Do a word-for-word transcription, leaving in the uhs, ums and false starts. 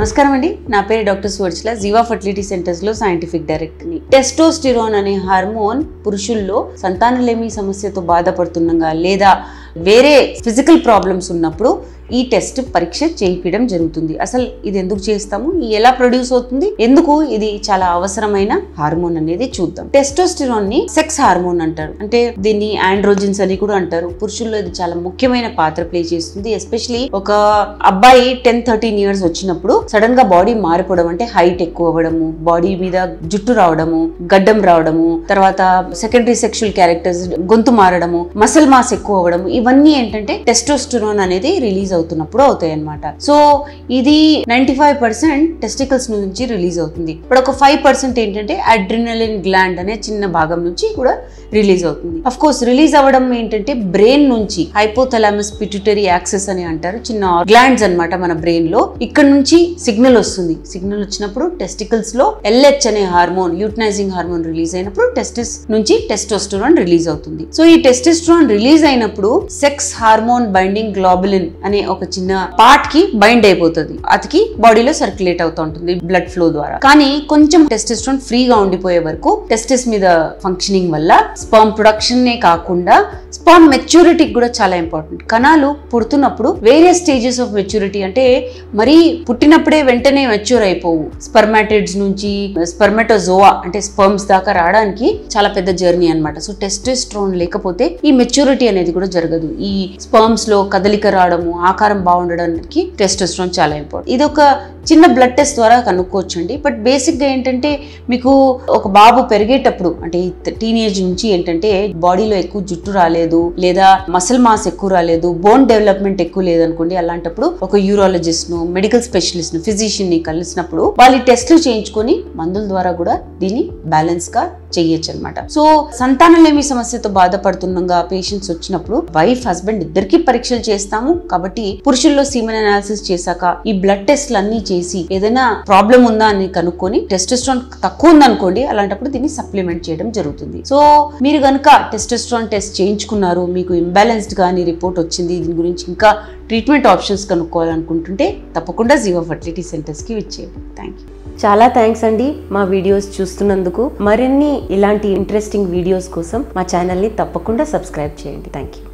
నమస్కారం అండి, నా పేరు doctor Suvarchala, Jeeva fertility centres లో సైంటిఫిక్ డైరెక్టర్ ని. టెస్టోస్టిరోన్ అనే హార్మోన్ పురుషుల్లో సంతానలేమి సమస్యతో బాధపడుతుండగా లేదా వేరే ఫిజికల్ ప్రాబ్లమ్స్ ఉన్నప్పుడు ఈ టెస్ట్ పరీక్ష చేయించడం జరుగుతుంది. అసలు ఇది ఎందుకు చేస్తాము, ఎలా ప్రొడ్యూస్ అవుతుంది, ఎందుకు ఇది చాలా అవసరమైన హార్మోన్ అనేది చూద్దాం. టెస్టోస్టిరోన్ ని సెక్స్ హార్మోన్ అంటారు, అంటే దీన్ని ఆండ్రోజిన్స్ అని కూడా అంటారు. పురుషుల్లో ఇది చాలా ముఖ్యమైన పాత్ర ప్లే చేస్తుంది. ఎస్పెషలీ ఒక అబ్బాయి టెన్ థర్టీన్ ఇయర్స్ వచ్చినప్పుడు సడన్ గా బాడీ మారిపోవడం, అంటే హైట్ ఎక్కువ అవ్వడము, బాడీ మీద జుట్టు రావడము, గడ్డం రావడము, తర్వాత సెకండరీ సెక్షువల్ క్యారెక్టర్స్, గొంతు మారడము, మసిల్ మాస్ ఎక్కువ అవ్వడము, ఇవన్నీ ఏంటంటే టెస్టోస్టిరోన్ అనేది రిలీజ్ అవుతున్నప్పుడు అవుతాయి అన్నమాట. సో ఇది నైన్టీ ఫైవ్ పర్సెంట్ టెస్టికల్స్ నుంచి రిలీజ్ అవుతుంది. ఇప్పుడు ఒక ఫైవ్ పర్సెంట్ ఏంటంటే అడ్రినలిన్ గ్లాండ్ అనే చిన్న భాగం నుంచి కూడా రిలీజ్ అవుతుంది. అఫ్ కోర్స్ రిలీజ్ అవ్వడం ఏంటంటే బ్రెయిన్ నుంచి హైపోథలామస్ పిట్యూటరీ యాక్సెస్ అని అంటారు, చిన్న గ్లాండ్స్ అన్నమాట మన బ్రెయిన్ లో. ఇక్కడ నుంచి సిగ్నల్ వస్తుంది. సిగ్నల్ వచ్చినప్పుడు టెస్టికల్స్ లో ఎల్హెచ్ అనే హార్మోన్, యూటనైజింగ్ హార్మోన్ రిలీజ్ అయినప్పుడు టెస్టిస్ నుంచి టెస్టోస్టిరోన్ రిలీజ్ అవుతుంది. సో ఈ టెస్టోస్టిరోన్ రిలీజ్ అయినప్పుడు సెక్స్ హార్మోన్ బైండింగ్ గ్లోబులిన్ అనే ఒక చిన్న పార్ట్ కి బైండ్ అయిపోతుంది, అతికి బాడీలో సర్క్యులేట్ అవుతూ ఉంటుంది బ్లడ్ ఫ్లో ద్వారా. కానీ కొంచెం టెస్టోస్టిరోన్ ఫ్రీగా ఉండిపోయే వరకు టెస్టిస్ మీద ఫంక్షనింగ్ వల్ల స్పర్మ్ ప్రొడక్షన్ నే కాకుండా స్పర్మ్ మెచ్యూరిటీకి కూడా చాలా ఇంపార్టెంట్. కణాలు పుడుతున్నప్పుడు వేరియస్ స్టేజెస్ ఆఫ్ మెచ్యూరిటీ, అంటే మరీ పుట్టినప్పుడే వెంటనే మెచ్యూర్ అయిపోవు. స్పర్మాటిడ్స్ నుంచి స్పర్మటోజోవా అంటే స్పర్మ్స్ దాకా రావడానికి చాలా పెద్ద జర్నీ అన్నమాట. సో టెస్టోస్టిరోన్ లేకపోతే ఈ మెచ్యూరిటీ అనేది కూడా జరగదు. ఈ స్పర్మ్స్ లో కదలిక రావడము, ఆకారం బాగుండడానికి టెస్టోస్టిరోన్ చాలా ఇంపార్టెంట్. ఇది ఒక చిన్న బ్లడ్ టెస్ట్ ద్వారా కనుక్కోవచ్చండి. బట్ బేసిక్ గా ఏంటంటే మీకు ఒక బాబు పెరిగేటప్పుడు, అంటే టీనేజ్ నుంచి ఏంటంటే బాడీలో ఎక్కువ జుట్టు రాలేదు, లేదా మసిల్ మాస్ ఎక్కువ రాలేదు, బోన్ డెవలప్మెంట్ ఎక్కువ లేదనుకోండి, అలాంటప్పుడు ఒక యూరాలజిస్ట్ ను, మెడికల్ స్పెషలిస్ట్ ను, ఫిజిషియన్ ని కలిసినప్పుడు వాళ్ళు టెస్ట్లు చేయించుకొని మందుల ద్వారా కూడా దీన్ని బ్యాలెన్స్ గా చెయ్యొచ్చు అనమాట. సో సంతానలేమి సమస్యతో బాధపడుతుండగా పేషెంట్స్ వచ్చినప్పుడు వైఫ్ హస్బెండ్ ఇద్దరికి పరీక్షలు చేస్తాము. కాబట్టి పురుషుల్లో సీమెన్ అనాలిసిస్ చేశాక ఈ బ్లడ్ టెస్ట్లు అన్ని చేసి ఏదైనా ప్రాబ్లం ఉందా అని కనుక్కొని టెస్టోస్టిరోన్ తక్కువ ఉందనుకోండి, అలాంటప్పుడు దీన్ని సప్లిమెంట్ చేయడం జరుగుతుంది. సో మీరు కనుక టెస్టోస్టిరోన్ టెస్ట్ చేయించుకున్నారు, మీకు ఇంబ్యాలెన్స్డ్ గానీ రిపోర్ట్ వచ్చింది, దీని గురించి ఇంకా ట్రీట్మెంట్ ఆప్షన్స్ కనుక్కోవాలనుకుంటుంటే తప్పకుండా జీవా ఫర్టిలిటీ సెంటర్స్ కి విచ్చేయండి. Thank you. చాలా థ్యాంక్స్ అండి మా వీడియోస్ చూస్తున్నందుకు. మరిన్ని ఇలాంటి ఇంట్రెస్టింగ్ వీడియోస్ కోసం మా ఛానల్ని తప్పకుండా సబ్స్క్రైబ్ చేయండి. Thank you.